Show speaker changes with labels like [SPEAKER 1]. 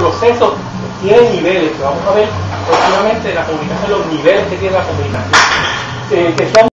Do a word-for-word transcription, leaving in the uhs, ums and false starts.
[SPEAKER 1] proceso tiene niveles, que vamos a ver próximamente en la comunicación, los niveles que tiene la comunicación, eh, que son